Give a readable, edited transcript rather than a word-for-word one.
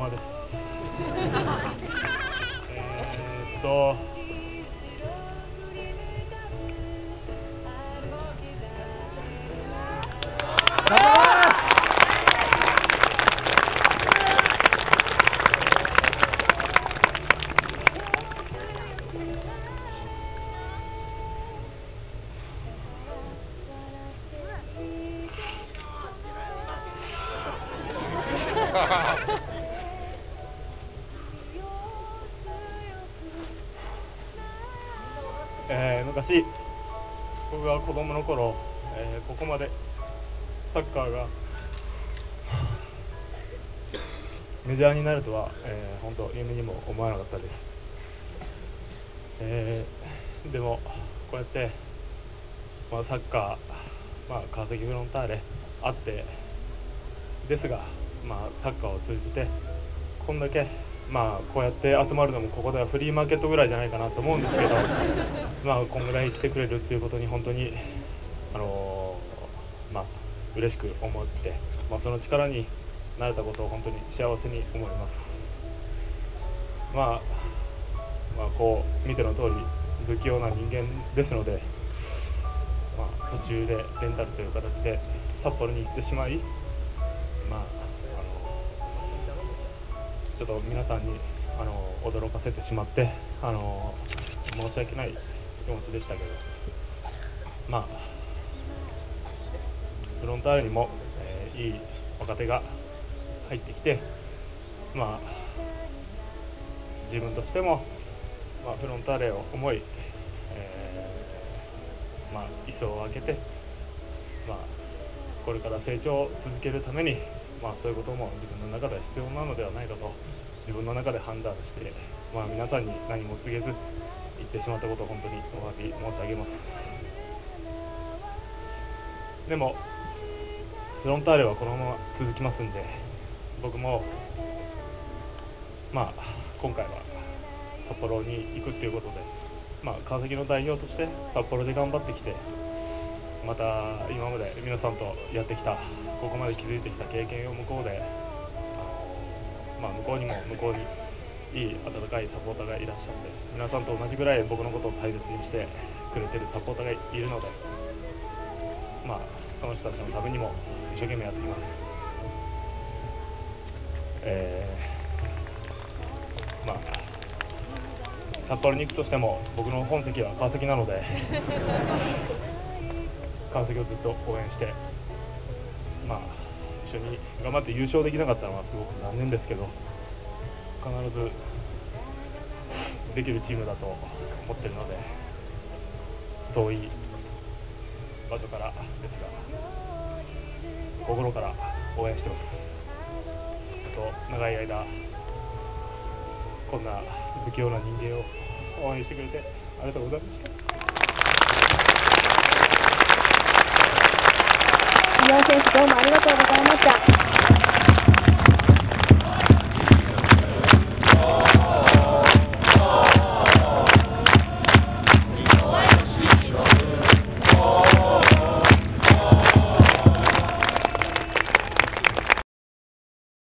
まです。昔僕が子供の頃、ここまでサッカーがメジャーになるとは、本当夢にも思わなかったです。でもこうやって、サッカー、川崎フロンターレあってですが、サッカーを通じてこんだけこうやって集まるのもここではフリーマーケットぐらいじゃないかなと思うんですけどこんぐらい来てくれるっていうことに本当に嬉しく思って、その力になれたことを本当に幸せに思います。こう見ての通り不器用な人間ですので、途中でレンタルという形で札幌に行ってしまい、ちょっと皆さんに驚かせてしまって申し訳ない気持ちでしたけど、フロンターレにも、いい若手が入ってきて、自分としても、フロンターレを思い、磯を開けて、これから成長を続けるために、そういうことも自分の中で必要なのではないかと自分の中で判断して、皆さんに何も告げず言ってしまったことを本当にお詫び申し上げます。でもフロンターレはこのまま続きますんで、僕も今回は札幌に行くっていうことで、川崎の代表として札幌で頑張ってきて、また今まで皆さんとやってきた、ここまで築いてきた経験を向こうで、向こうにも向こうにいい温かいサポーターがいらっしゃって、皆さんと同じぐらい僕のことを大切にしてくれてるサポーターがいるので、その人たちのためにも一生懸命やってきます。札幌に行くとしても僕の本籍は川崎なので川崎をずっと応援して、一緒に頑張って優勝できなかったのはすごく残念ですけど、必ずできるチームだと思ってるので、遠い場所からですが心から応援してます。長い間こんな不器用な人間を応援してくれてありがとうございました。 井上選手、どうもありがとうございました。